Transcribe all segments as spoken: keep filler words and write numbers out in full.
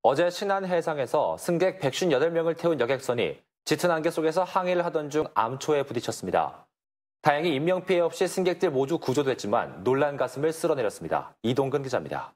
어제 신안 해상에서 승객 백오십팔 명을 태운 여객선이 짙은 안개 속에서 항해를 하던 중 암초에 부딪혔습니다. 다행히 인명피해 없이 승객들 모두 구조됐지만 놀란 가슴을 쓸어내렸습니다. 이동근 기자입니다.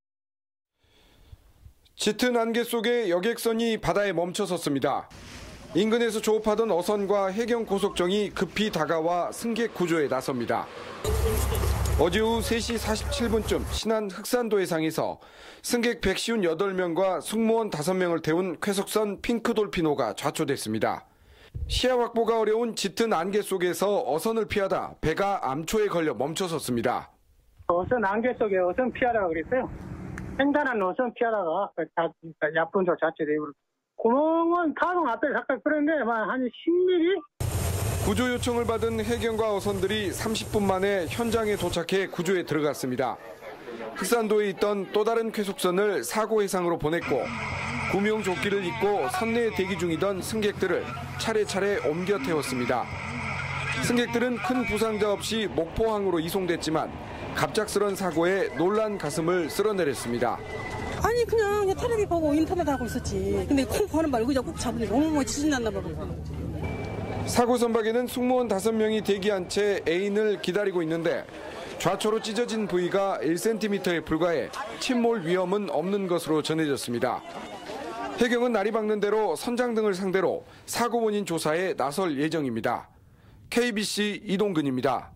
짙은 안개 속에 여객선이 바다에 멈춰섰습니다. 인근에서 조업하던 어선과 해경 고속정이 급히 다가와 승객 구조에 나섭니다. 어제 오후 세 시 사십칠 분쯤 신안 흑산도 해상에서 승객 백오십팔 명과 승무원 다섯 명을 태운 쾌속선 핑크돌피노가 좌초됐습니다. 시야 확보가 어려운 짙은 안개 속에서 어선을 피하다 배가 암초에 걸려 멈춰섰습니다. 어선 안개 속에 어선 피하라고 그랬어요. 횡단한 어선 피하다가 약분조 자체되고 구멍은 가동 앞에 가까이 그런데 한 십 밀리미터? 구조 요청을 받은 해경과 어선들이 삼십 분 만에 현장에 도착해 구조에 들어갔습니다. 흑산도에 있던 또 다른 쾌속선을 사고 해상으로 보냈고 구명조끼를 입고 선내에 대기 중이던 승객들을 차례차례 옮겨 태웠습니다. 승객들은 큰 부상자 없이 목포항으로 이송됐지만 갑작스런 사고에 놀란 가슴을 쓸어내렸습니다. 아니 그냥 텔레비 보고 인터넷 하고 있었지. 근데 콩 하는 말 의자 꾹 잡으니 너무 지진났나 봐. 사고 선박에는 승무원 다섯 명이 대기한 채 애인을 기다리고 있는데 좌초로 찢어진 부위가 일 센티미터에 불과해 침몰 위험은 없는 것으로 전해졌습니다. 해경은 날이 밝는 대로 선장 등을 상대로 사고 원인 조사에 나설 예정입니다. 케이비씨 이동근입니다.